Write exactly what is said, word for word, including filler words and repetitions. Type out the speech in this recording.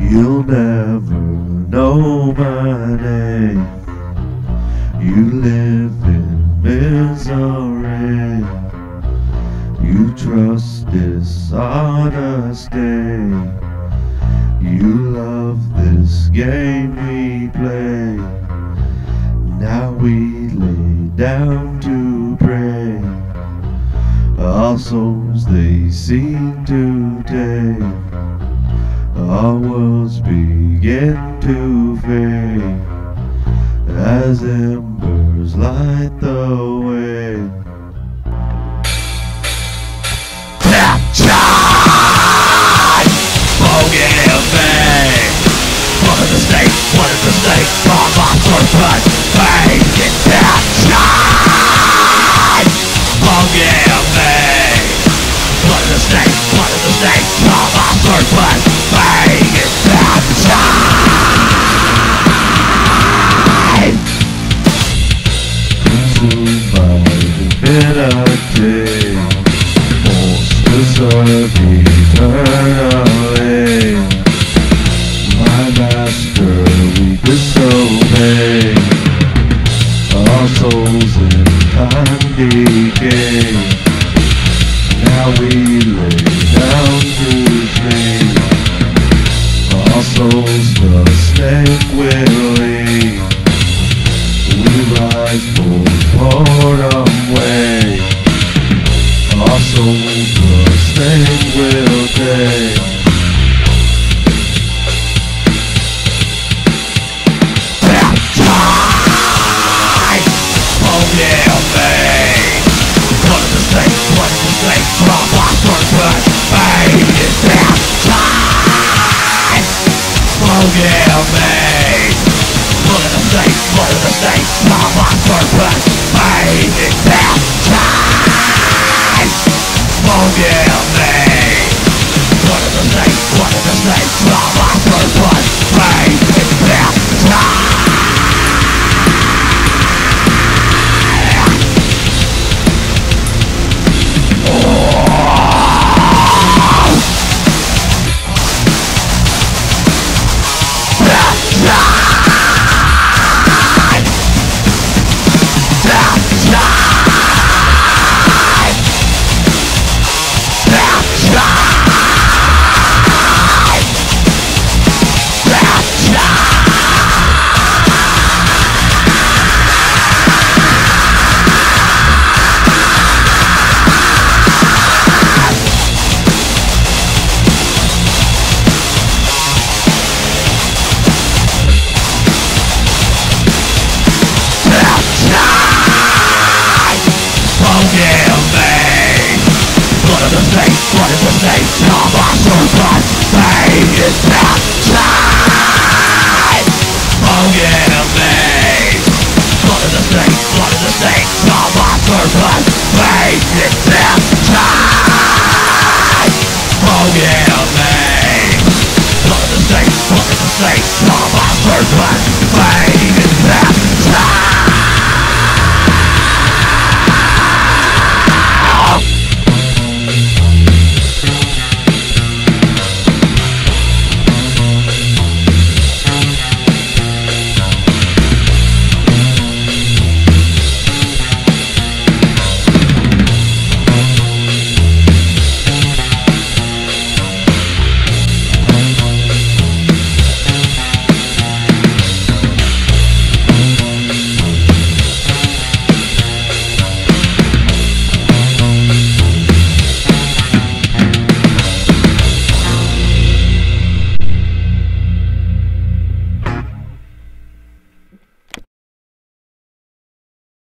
You'll never know my name. You live in misery. You trust dishonesty. You love this game we play. Now we lay down to pray. Our souls they seem to take. Our worlds begin to fade as embers light the way. Baptized! Forgive me! What is the state? What is the state of my purpose? Make it baptized! Forgive me! What is the state? What is the state of my purpose? Make it baptized! Consumed by divinity, forced to serve eternally. My master we disobey. Our souls in time decay. Now we lay down to sleep. Our souls the snake will eat. We rise for boredom way. Our souls the snake will take. Baptized! Forgive me! What is the state? What is the state from my purpose? Make it baptized! Forgive me! What is the state? What is the state from my purpose? Make it baptized! Forgive me! What is the state? What is the state from my purpose? Make it baptized! Forgive me! What is the state? What is the state of my purpose? Make it baptized! Forgive me! What is the state? What is the state of my purpose? Make it baptized! Forgive me! What is the state? What is the state of my purpose? Make it baptized!